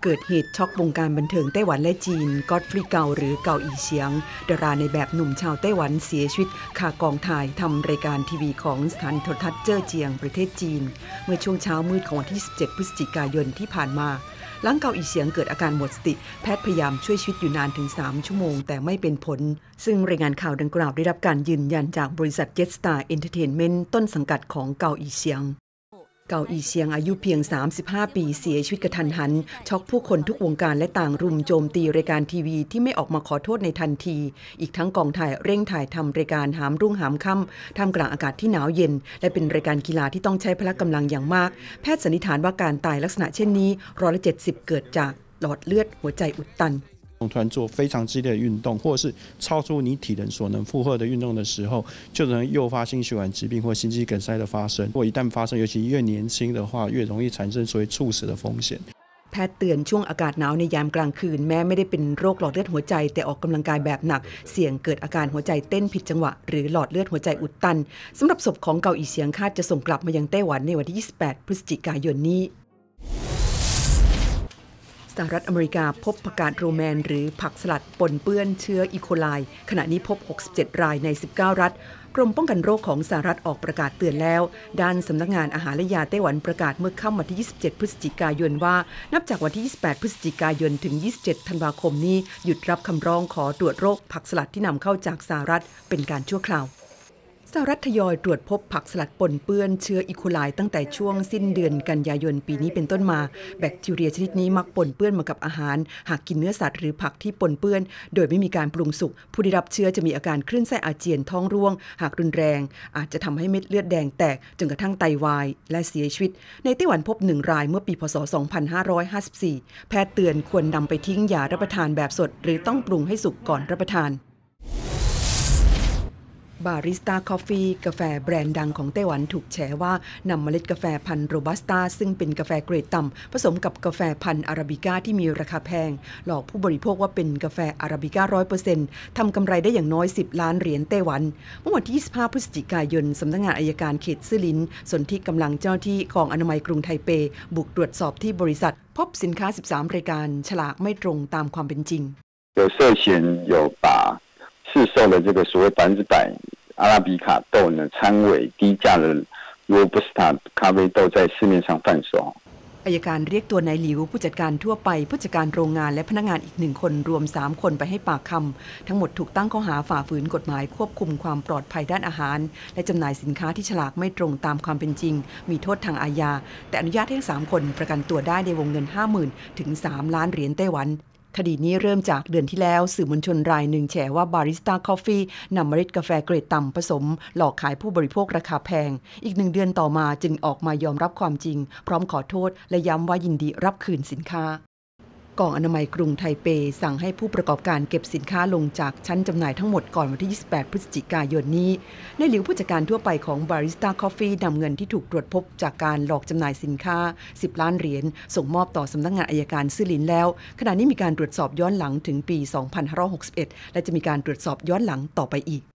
เกิดเหตุช็อกวงการบันเทิงไต้หวันและจีนก็อตฟรีเกาหรือเกาอีเฉียงดาราในแบบหนุ่มชาวไต้หวันเสียชีวิตคากองถ่ายทำรายการทีวีของสถานีโทรทัศน์เจ้อเจียงประเทศจีนเมื่อช่วงเช้ามืดของวันที่17พฤศจิกายนที่ผ่านมาหลังเกาอีเฉียงเกิดอาการหมดสติแพทย์พยายามช่วยชีวิตอยู่นานถึง3ชั่วโมงแต่ไม่เป็นผลซึ่งรายงานข่าวดังกล่าวได้รับการยืนยันจากบริษัท Jetstar Entertainment ต้นสังกัดของเกาอีเฉียงเกาอีเฉียงอายุเพียง35ปีเสียชีวิตกระทันหันช็อกผู้คนทุกวงการและต่างรุมโจมตีรายการทีวีที่ไม่ออกมาขอโทษในทันทีอีกทั้งกองถ่ายเร่งถ่ายทำรายการหามรุ่งหามค่ำท่ามกลางอากาศที่หนาวเย็นและเป็นรายการกีฬาที่ต้องใช้พละกำลังอย่างมากแพทย์สันนิษฐานว่าการตายลักษณะเช่นนี้70%เกิดจากหลอดเลือดหัวใจอุดตัน突然做非常激烈的运动，或者是超出你体能所能负荷的运动的时候，就能诱发心血管疾病或心肌梗塞的发生。如果一旦发生，尤其越年轻的话，越容易产生所谓猝死的风险。 แพทย์เตือนช่วงอากาศหนาวในยามกลางคืนแม้ไม่ได้เป็นโรคหลอดเลือดหัวใจแต่ออกกำลังกายแบบหนักเสี่ยงเกิดอาการหัวใจเต้นผิดจังหวะหรือหลอดเลือดหัวใจอุดตันสำหรับศพของเกาอีเฉียงคาดจะส่งกลับมายังไต้หวันในวันที่28พฤศจิกายนนี้สหรัฐอเมริกาพบผักกาดโรแมนหรือผักสลัดปนเปื้อนเชื้ออีโคไลขณะนี้พบ67รายใน19รัฐกรมป้องกันโรคของสหรัฐออกประกาศเตือนแล้วด้านสำนักงานอาหารและยาไต้หวันประกาศเมื่อค่ำวันที่27พฤศจิกายนว่านับจากวันที่28พฤศจิกายนถึง27ธันวาคมนี้หยุดรับคำร้องขอตรวจโรคผักสลัดที่นำเข้าจากสหรัฐเป็นการชั่วคราวสหรัฐทยอยตรวจพบผักสลัดปนเปื้อนเชื้ออีโคไลตั้งแต่ช่วงสิ้นเดือนกันยายนปีนี้เป็นต้นมาแบคทีเรียชนิดนี้มักปนเปื้อนมากับอาหารหากกินเนื้อสัตว์หรือผักที่ปนเปื้อนโดยไม่มีการปรุงสุกผู้ได้รับเชื้อจะมีอาการคลื่นไส้อาเจียนท้องร่วงหากรุนแรงอาจจะทำให้เม็ดเลือดแดงแตกจนกระทั่งไตวายและเสียชีวิตในไต้หวันพบ1รายเมื่อปีพศ2554แพทย์เตือนควรนำไปทิ้งอย่ารับประทานแบบสดหรือต้องปรุงให้สุกก่อนรับประทานบาริสต้าคอฟฟี่กาแฟแบรนด์ดังของไต้หวันถูกแฉว่านำเมล็ดกาแฟพันธุ์โรบัสต้าซึ่งเป็นกาแฟเกรดต่ำผสมกับกาแฟพันธุ์อาราบิก้าที่มีราคาแพงหลอกผู้บริโภคว่าเป็นกาแฟอาราบิก้า 100% ทำกำไรได้อย่างน้อย10ล้านเหรียญไต้หวันเมื่อวันที่25พฤศจิกายนสำนักงานอัยการเขตซื่อหลินสนธิกำลังเจ้าหน้าที่กองอนามัยกรุงไทเปบุกตรวจสอบที่บริษัทพบสินค้า13รายการฉลากไม่ตรงตามความเป็นจริง有涉嫌有把市售的这个所谓100%阿拉比卡豆呢掺伪低价的罗布斯塔咖啡豆在市面上贩售อัยการเรียกตัวนายหลิวผู้จัดการทั่วไปผู้จัดการโรงงานและพนักงานอีก1คนรวม3คนไปให้ปากคำทั้งหมดถูกตั้งข้อหาฝ่าฝืนกฎหมายควบคุมความปลอดภัยด้านอาหารและจำหน่ายสินค้าที่ฉลากไม่ตรงตามความเป็นจริงมีโทษทางอาญาแต่อนุญาตให้ทั้ง3คนประกันตัวได้ในวงเงิน 50,000 ถึง 3 ล้านเหรียญไต้หวันคดีนี้เริ่มจากเดือนที่แล้วสื่อมวลชนรายหนึ่งแฉว่าบาริสต้าคอฟฟี่นำเมล็ดกาแฟเกรดต่ำผสมหลอกขายผู้บริโภคราคาแพงอีก1เดือนต่อมาจึงออกมายอมรับความจริงพร้อมขอโทษและย้ำว่ายินดีรับคืนสินค้ากองอนามัยกรุงไทเปสั่งให้ผู้ประกอบการเก็บสินค้าลงจากชั้นจำหน่ายทั้งหมดก่อนวันที่28พฤศจิกายนนี้นายหลิวผู้จัดการทั่วไปของบาริสต้าคอฟฟี่นำเงินที่ถูกตรวจพบจากการหลอกจำหน่ายสินค้า10ล้านเหรียญส่งมอบต่อสำนักงานอัยการซื่อหลินแล้วขณะนี้มีการตรวจสอบย้อนหลังถึงปี2561และจะมีการตรวจสอบย้อนหลังต่อไปอีก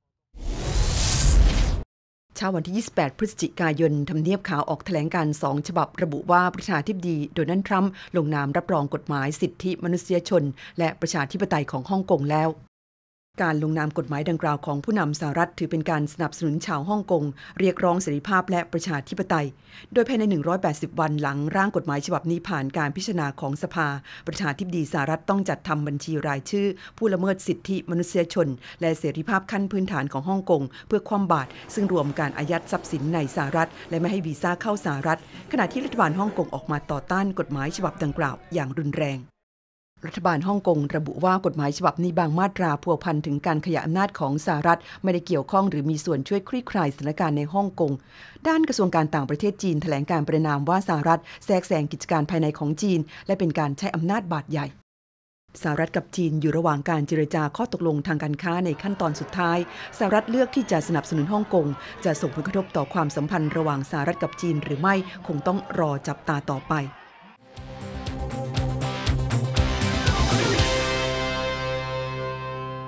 เช้าวันที่28พฤศจิกายนทำเนียบขาวออกแถลงการณ์2ฉบับระบุว่าประธานาธิบดีโดนัลด์ทรัมป์ลงนามรับรองกฎหมายสิทธิมนุษยชนและประชาธิปไตยของฮ่องกงแล้วการลงนามกฎหมายดังกล่าวของผู้นำสหรัฐถือเป็นการสนับสนุนชาวฮ่องกงเรียกร้องเสรีภาพและประชาธิปไตยโดยภายใน180วันหลังร่างกฎหมายฉบับนี้ผ่านการพิจารณาของสภาประธานาธิบดีสหรัฐต้องจัดทำบัญชีรายชื่อผู้ละเมิดสิทธิมนุษยชนและเสรีภาพขั้นพื้นฐานของฮ่องกงเพื่อคว่ำบาตรซึ่งรวมการอายัดทรัพย์สินในสหรัฐและไม่ให้วีซ่าเข้าสหรัฐขณะที่รัฐบาลฮ่องกงออกมาต่อต้านกฎหมายฉบับดังกล่าวอย่างรุนแรงรัฐบาลฮ่องกงระบุว่ากฎหมายฉบับนี้บางมาตราพัวพันถึงการขยายอำนาจของสหรัฐไม่ได้เกี่ยวข้องหรือมีส่วนช่วยคลี่คลายสถานการณ์ในฮ่องกงด้านกระทรวงการต่างประเทศจีนแถลงการประณามว่าสหรัฐแทรกแซงกิจการภายในของจีนและเป็นการใช้อำนาจบาดใหญ่สหรัฐกับจีนอยู่ระหว่างการเจรจาข้อตกลงทางการค้าในขั้นตอนสุดท้ายสหรัฐเลือกที่จะสนับสนุนฮ่องกงจะส่งผลกระทบต่อความสัมพันธ์ระหว่างสหรัฐกับจีนหรือไม่คงต้องรอจับตาต่อไป